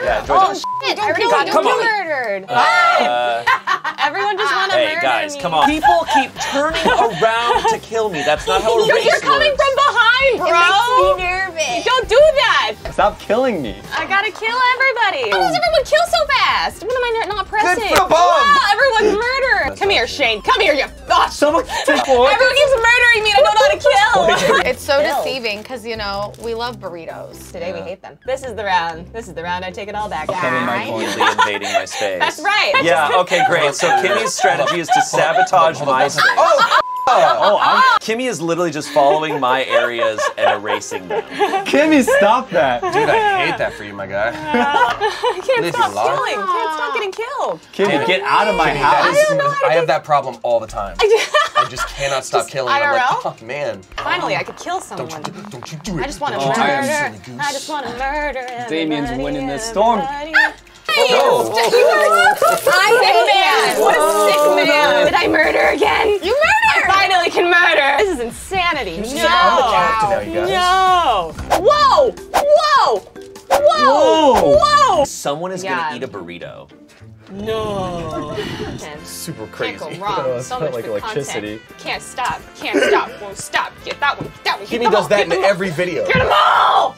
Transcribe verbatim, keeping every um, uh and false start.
Yeah, enjoy oh, this. shit. Don't Everyone God, get come on. murdered. Uh, Everyone just want to hey, murder guys, me. come on. People keep turning around to kill me. That's not how a race You're coming works. from behind, bro. It makes me nervous. Don't do that. Stop killing me. I gotta kill everybody. How does everyone kill so fast? What am I not pressing? for the bomb. Wow, everyone's murdered. Come here, Shane. Come here, you. Oh, Someone take one. everyone keeps murdering me and I don't know how to kill. It's so deceiving because, you know, we love burritos. Today we hate them. This is the round. This is the round I take it all back. Come in my corner. Immediately invading my space. That's right. Yeah, okay, great. So Kimmy's strategy is to sabotage my space. Oh, oh, I'm. Kimmy is literally just following my areas and erasing them. Kimmy, stop that. Dude, I hate that for you, my guy. I can't Leave stop you alone. killing. Can't stop getting killed. Kimmy, get out of my That house. is, don't know how to I have do- that problem all the time. I just cannot stop killing. And I'm I R L? like, oh man. Finally, I could kill someone. Don't you, don't you do it. I just want to Oh, murder. I am silly goose. I just want to murder. Damien's everybody, winning this storm. everybody. No. You are sick man. What a sick man. Did I murder again? You murdered. I finally can murder. This is insanity. No. I'm the character now, you guys. No. Whoa. Whoa. Whoa. Whoa. Whoa. Someone is Yeah. gonna eat a burrito. No. Can't, Super can't crazy. go wrong. Oh, So it much felt like for electricity. content. Can't stop. Can't stop. Won't stop. Get that one. Get that one. Get Kimmy them does all. that Get in them all. every video. Get them all.